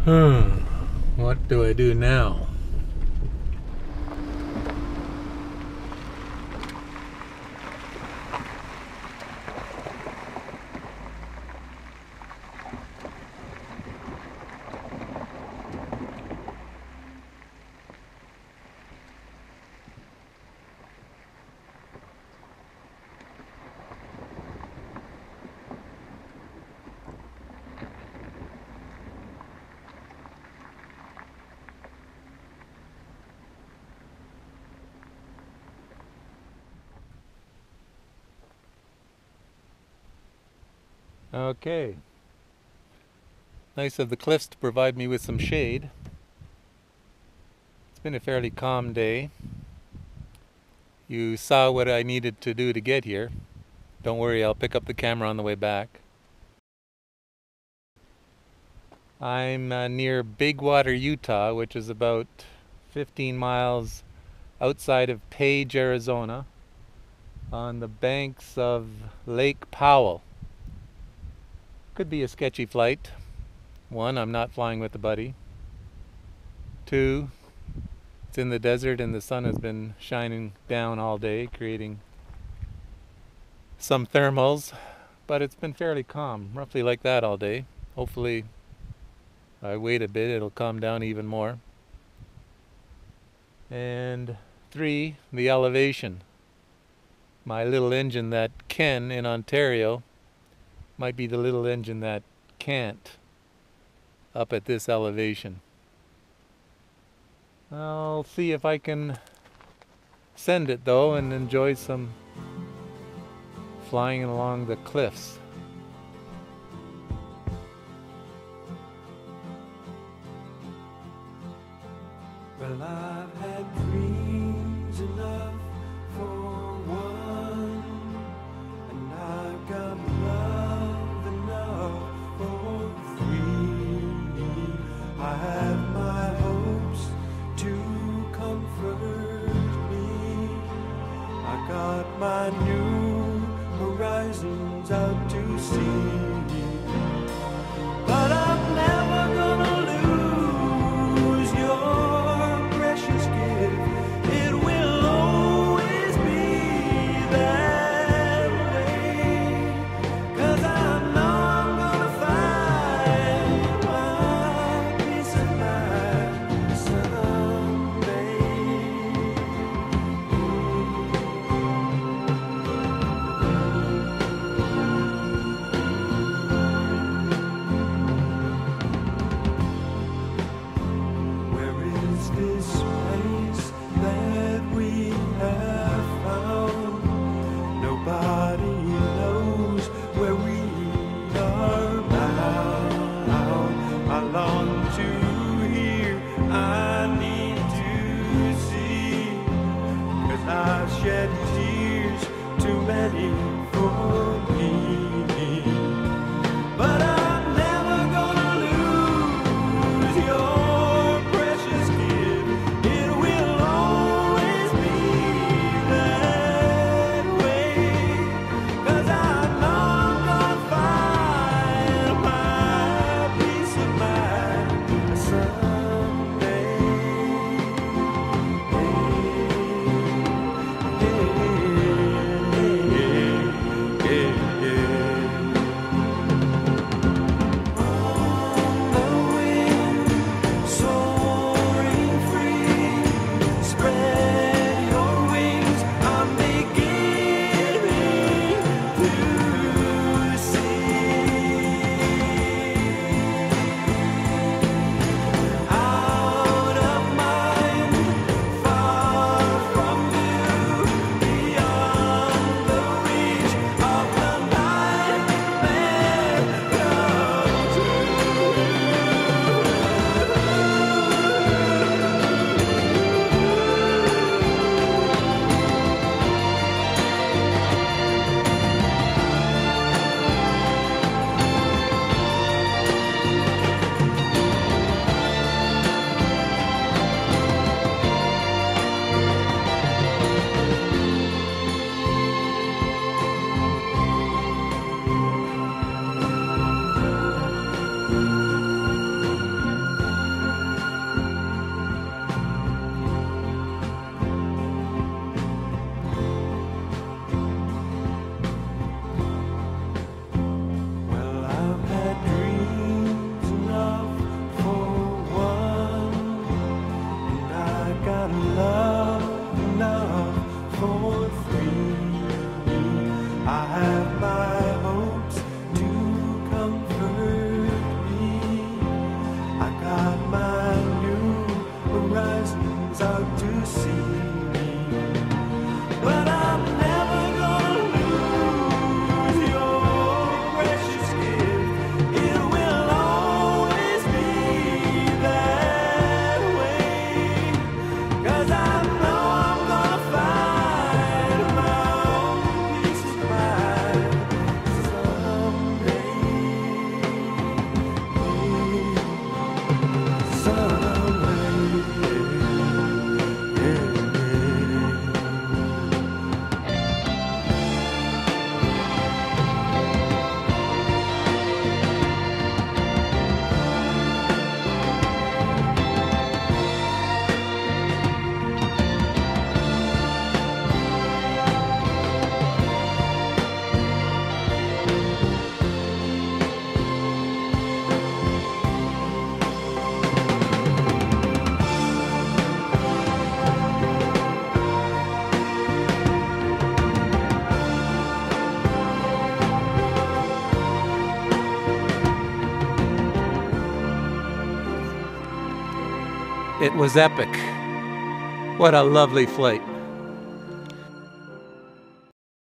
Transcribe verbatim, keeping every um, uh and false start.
Hmm, what do I do now? Okay. Nice of the cliffs to provide me with some shade. It's been a fairly calm day. You saw what I needed to do to get here. Don't worry, I'll pick up the camera on the way back. I'm uh, near Big Water, Utah, which is about fifteen miles outside of Page, Arizona, on the banks of Lake Powell. Could be a sketchy flight. One, I'm not flying with a buddy. Two, it's in the desert and the sun has been shining down all day, creating some thermals, but it's been fairly calm, roughly like that all day. Hopefully, I wait a bit, it'll calm down even more. And three, the elevation. My little engine that can in Ontario might be the little engine that can't up at this elevation. I'll see if I can send it though and enjoy some flying along the cliffs. Well, I've had dreams enough for one, and I've got love enough for three. I have my hopes to comfort me. I got my new horizons out to sea. But I'm never gonna lose your precious gift. It was epic. What a lovely flight.